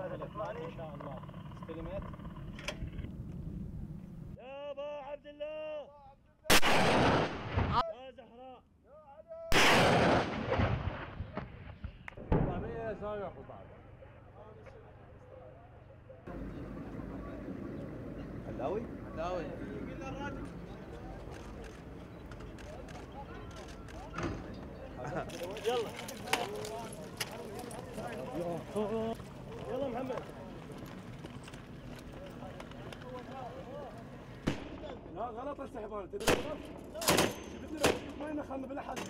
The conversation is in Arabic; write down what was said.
ان شاء الله. استلمت يا ابو عبد الله يا زهراء طعميه ساوي اخو بعض حلاوي حلاوي قلنا الراجل يلا يلا محمد. لا غلط استحضار تدري غلط شفتني ما ينخلنا بلا حد